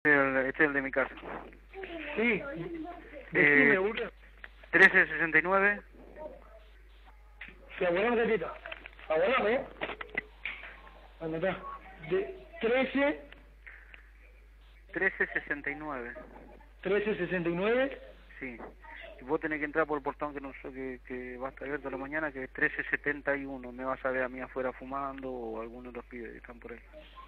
Este es el de mi casa. Sí, decime, boludo. 1369. Sí, abuelame tantito. Abuelame, ¿dónde está? De 1369. 1369. Sí. Y vos tenés que entrar por el portón que no sé que va a estar abierto a la mañana, que es 1371. Me vas a ver a mí afuera fumando o alguno de los pibes que están por ahí.